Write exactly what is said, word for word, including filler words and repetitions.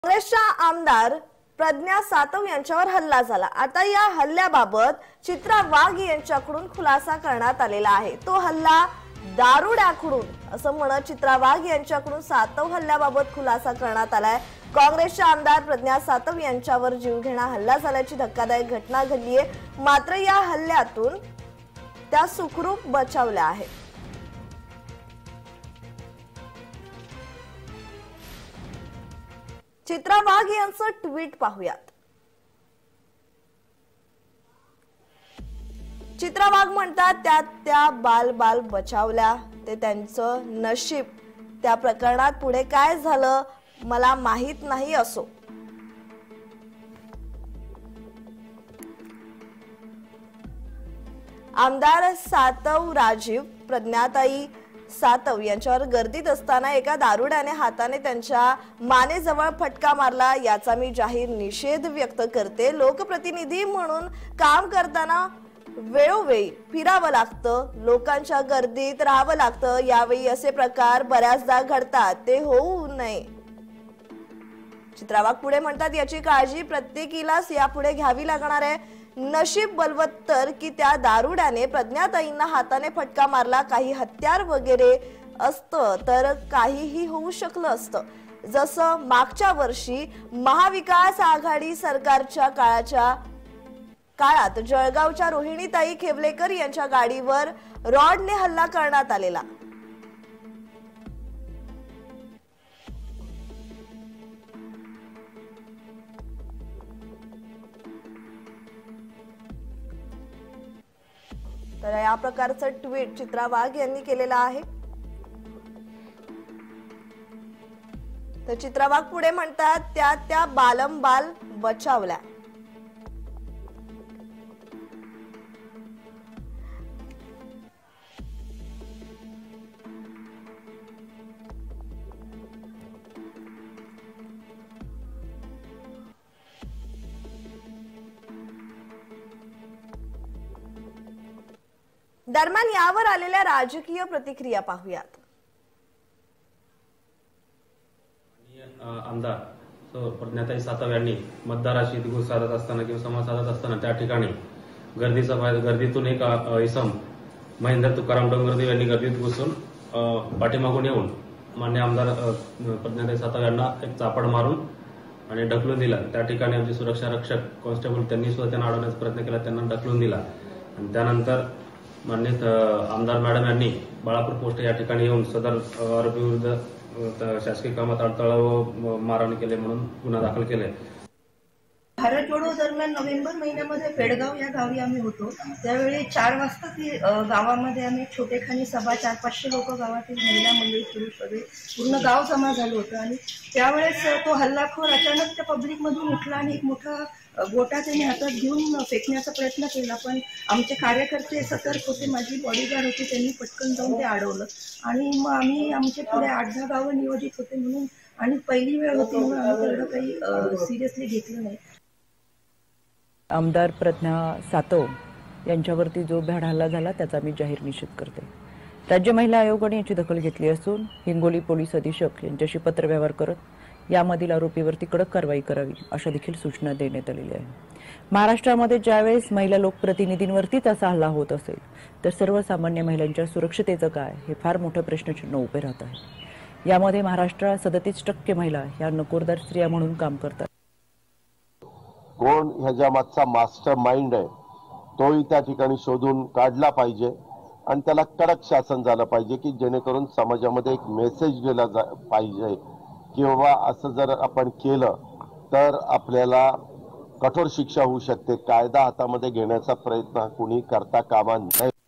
काँग्रेसच्या आमदार प्रज्ञा सातव यांच्यावर हल्ला झाला। आता या हल्ल्याबाबत चित्रा वाघ यांच्याकडून खुलासा करण्यात आलेला आहे। तो हल्ला दारुड्याकडून असं म्हणत चित्रा वाघ यांच्याकडून सातव हल्ल्याबाबत खुलासा करण्यात आलाय। काँग्रेसच्या आमदार प्रज्ञा सातव यांच्यावर जीवघेणा हल्ला झाल्याची धक्कादायक घटना घडली आहे, मात्र या हल्ल्यातून त्या सुखरूप बचावल्या आहेत। चित्रा वाघ यांचं ट्विट पाहूयात। चित्रा वाघ म्हणतात, त्यात त्या बाल बाल बचावल्या, ते त्यांचं नशीब। त्या प्रकरणात पुढे काय झालं मला माहित नाही असो। आमदार सातव राजीव प्रज्ञाताई सातव यांच्यावर गर्दीत असताना एका दारुड्याने हाताने त्यांच्या मानेजवळ फटका मारला, याचा मी जाहीर निषेध व्यक्त करते। लोकप्रतिनिधी म्हणून काम करताना वेळोवेळी फिरावं लागतं, लोकांच्या गर्दीत राहावं लागतं, यावेळी असे प्रकार बऱ्याचदा घडतात, ते होऊ नये। चित्रा वाघ पुढे म्हणतात, याची काळजी प्रत्येकीलाच यापुढे घ्यावी लागणार आहे। नशीब बलवत्तर की त्या दारुड्याने प्रज्ञाताईंना हाताने फटका मारला। काही हत्यार वगैरे असतं तर काहीही होऊ शकलं असतं। जसं मागच्या वर्षी महाविकास आघाडी सरकारच्या काळाच्या काळात जळगावच्या रोहिणीताई खेवलेकर यांच्या गाडीवर रॉडने हल्ला करण्यात आलेला। तर या प्रकारचं ट्विट चित्रा वाघ यांनी केलेलं आहे। तर चित्रा वाघ पुढे म्हणतात, त्या त्या बालंबाल बचावल्या। दरम्यान यावर आलेल्या राजकीय प्रतिक्रिया पाहूयात। आमदार प्रज्ञाताई सातव यांनी मतदाराशी दिवस साधत असताना किंवा संवाद साधत असताना त्या ठिकाणी गर्दीचा गर्दीतून एक इसम महेंद्र तुकाराम डोंगरदेव यांनी गर्दीत घुसून पाठीमागून येऊन मान्य आमदार प्रज्ञाताई सातव यांना एक चापड मारून आणि ढकलून दिला। त्या ठिकाणी आमचे सुरक्षा रक्षक कॉन्स्टेबल त्यांनी सुद्धा त्यांना अडवण्याचा प्रयत्न केला, त्यांना ढकलून दिला आणि त्यानंतर मान्य आमदार मॅडम यांनी बाळापूर पोस्ट या ठिकाणी येऊन सदर आरोपीविरुद्ध शासकीय कामात अडथळा व मारहाण केले म्हणून गुन्हा दाखल केले। भारत जोडो दरम्यान नोव्हेंबर महिन्यामध्ये पेडगाव या गावी आम्ही होतो। त्यावेळी चार वाजता ती गावामध्ये आम्ही छोटेखानी सभा, चार पाचशे लोक गावातील महिला मंडळी पुरुष वगैरे पूर्ण गाव जमा झालं होतं आणि त्यावेळेस तो हल्लाखोर अचानक त्या पब्लिक मधून उठला आणि एक मोठा गोटा त्यांनी हातात घेऊन फेकण्याचा प्रयत्न केला, पण आमचे कार्यकर्ते सतर्क होते, माझी बॉडीगार्ड होती, त्यांनी पटकन जाऊन ते अडवलं आणि मग आम्ही आमचे पुढे आठ दहा गावं नियोजित होते म्हणून आणि पहिली वेळ होती म्हणून आम्ही तेवढं काही सिरियसली घेतलं नाही। आमदार प्रज्ञा सातव यांच्यावरती जो भ्याड हल्ला झाला त्याचा मी जाहीर निषेध करते। राज्य महिला आयोगाने याची दखल घेतली असून हिंगोली पोलीस अधीक्षक यांच्याशी पत्रव्यवहार करत यामधील आरोपीवरती कडक कारवाई करावी अशा देखील सूचना देण्यात आलेल्या आहेत। महाराष्ट्रामध्ये ज्यावेळेस महिला लोकप्रतिनिधींवरतीच असा हल्ला होत असेल तर सर्वसामान्य महिलांच्या सुरक्षतेचं काय हे फार मोठं प्रश्नचिन्ह उभे राहत आहे। यामध्ये महाराष्ट्रात सदतीस टक्के महिला ह्या नकोरदार स्त्रिया म्हणून काम करतात। कोण ह्याच्या मागचा मास्टर माइंड आहे तोही त्या ठिकाणी शोधून काढला पाहिजे आणि त्याला कडक शासन झालं पाहिजे की जेणेकरून समाजामध्ये एक मेसेज गेला पाहिजे किंवा असं जर आपण केलं तर आपल्याला कठोर शिक्षा होऊ शकते। कायदा हातामध्ये घेण्याचा प्रयत्न कुणी करता कामा नये।